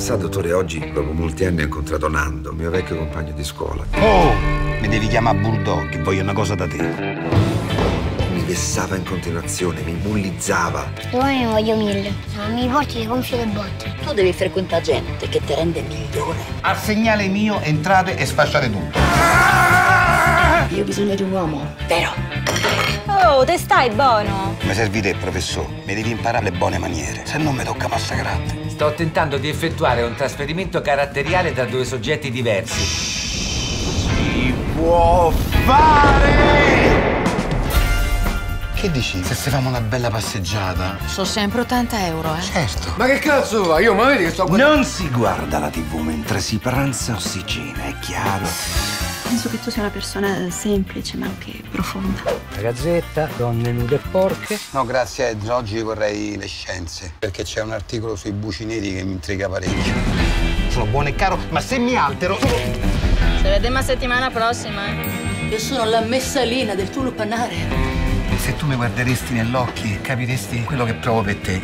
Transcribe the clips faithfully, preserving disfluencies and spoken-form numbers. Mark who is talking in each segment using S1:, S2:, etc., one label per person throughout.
S1: Sa, dottore, oggi, dopo molti anni, ho incontrato Nando, il mio vecchio compagno di scuola.
S2: Oh! Mi devi chiamare Bulldog, che voglio una cosa da te.
S1: Mi vessava in continuazione, mi bullizzava.
S3: Domani ne voglio mille. Se non mi porti le gonfie le botte.
S4: Tu devi frequentare gente che ti rende migliore.
S2: Al segnale mio entrate e sfasciate tutto.
S4: Io ho bisogno di un uomo vero.
S5: Oh, te stai buono?
S2: Mi servi te, professore. Mi devi imparare le buone maniere, se no mi tocca massacrarti.
S6: Sto tentando di effettuare un trasferimento caratteriale tra due soggetti diversi.
S2: Si può fare! Che dici? Se si famo una bella passeggiata?
S5: So sempre ottanta euro, eh.
S2: Certo.
S7: Ma che cazzo va? Io, ma vedi che sto guardando...
S2: Non si guarda la tivù mentre si pranza o si cena, è chiaro?
S8: Penso che tu sia una persona semplice ma anche profonda.
S9: La Gazzetta, donne nude e porche.
S2: No, grazie Ed, oggi vorrei le scienze, perché c'è un articolo sui buci neri che mi intriga parecchio. Sono buono e caro, ma se mi altero...
S5: Ci vediamo settimana prossima, eh.
S4: Io sono la messalina del tuo lupanare.
S2: Se tu mi guarderesti negli occhi, capiresti quello che provo per te.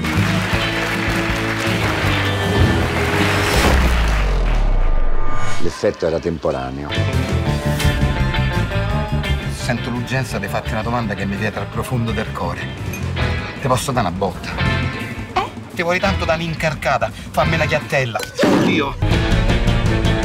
S1: L'effetto era temporaneo.
S2: Sento l'urgenza di farti una domanda che mi viene dal profondo del cuore. Ti posso dare una botta? Eh? Ti vuoi tanto da un'incarcata? Fammi la chiattella. Oddio!